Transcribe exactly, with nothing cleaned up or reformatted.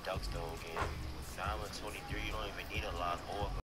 ducks though, game. Now I'm at twenty-three, you don't even need a lot more.